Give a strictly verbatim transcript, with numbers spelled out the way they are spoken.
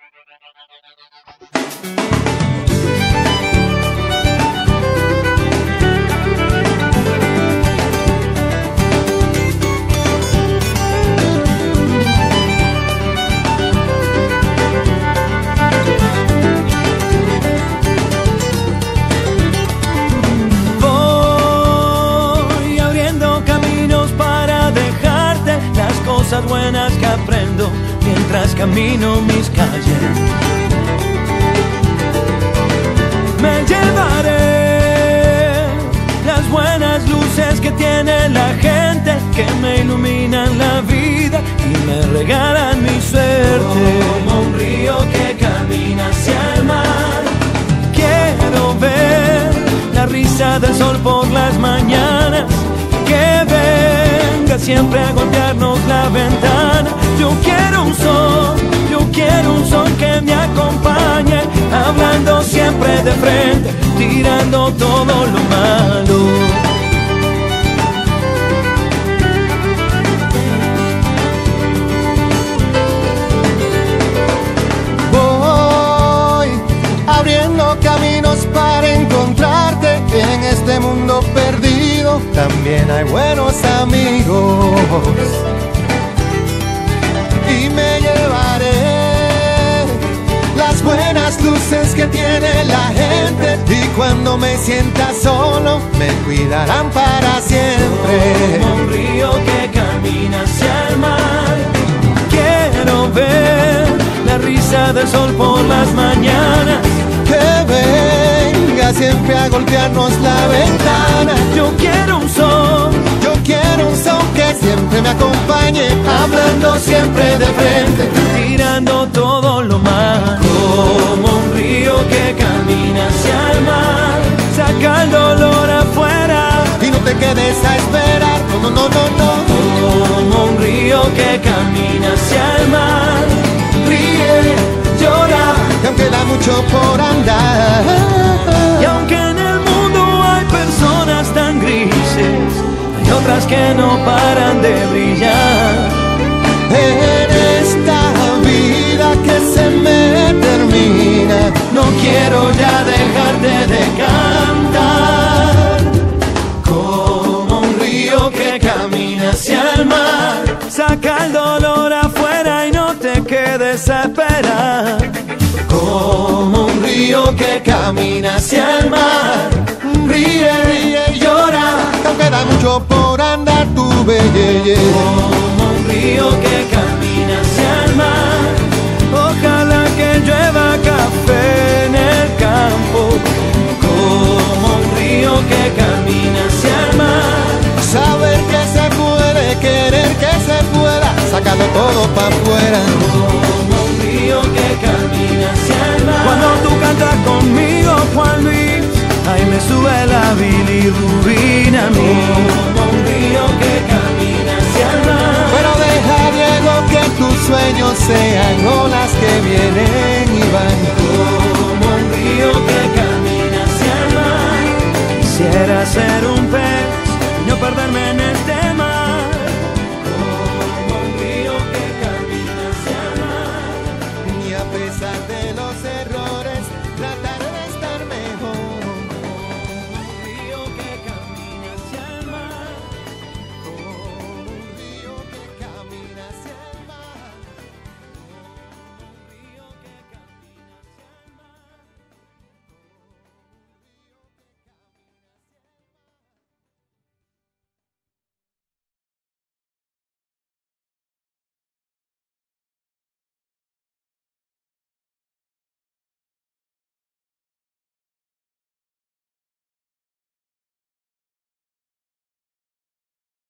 Cosas buenas que aprendo mientras camino mis calles. Me llevaré las buenas luces que tiene la gente, que me iluminan la vida y me regalan mi suerte. Como un río que camina hacia el mar, quiero ver la risa del sol por las mañanas, que venga siempre a golpearnos la ventana. Yo quiero un sol, yo quiero un sol que me acompañe, hablando siempre de frente, tirando todo lo malo. Voy abriendo caminos para encontrarte en este mundo perdido. También hay buenos amigos y me llevaré las buenas luces que tiene la gente, y cuando me sienta solo me cuidarán para siempre. Como un río que camina hacia el mar, quiero ver la risa del sol por las mañanas, que venga siempre a golpearnos la ventana. Yo quiero un sol, yo quiero un sol que siempre me acompañe, hablando siempre de frente, tirando todo lo malo. Como un río que camina hacia el mar, saca el dolor afuera y no te quedes a esperar. No, no, no, no, no. Como un río que camina hacia el mar, ríe, llora, y aunque da mucho por andar, y aunque en el mundo hay personas tan grises, hay otras que no paran de brillar. En esta vida que se me termina, no quiero ya dejarte de cantar. Como un río que camina hacia el mar, saca el dolor afuera y no te quedes a esperar. Como un río que camina hacia el mar, ríe, ríe y llora, aunque da mucho por andar tu belleza. Como un río que camina hacia el mar, ojalá que llueva café en el campo. Como un río que camina hacia el mar, saber que se puede, querer que se pueda, sacarlo todo para afuera. Como un río que camina hacia el mar, cuando tú cantas conmigo, Juan Luis, ahí me sube la bilirrubina a mí. Como un río que camina hacia el mar, pero deja, Diego, que tus sueños sean olas que vienen y van. Como un río que camina hacia el mar, quisiera ser un pez y no perderme en este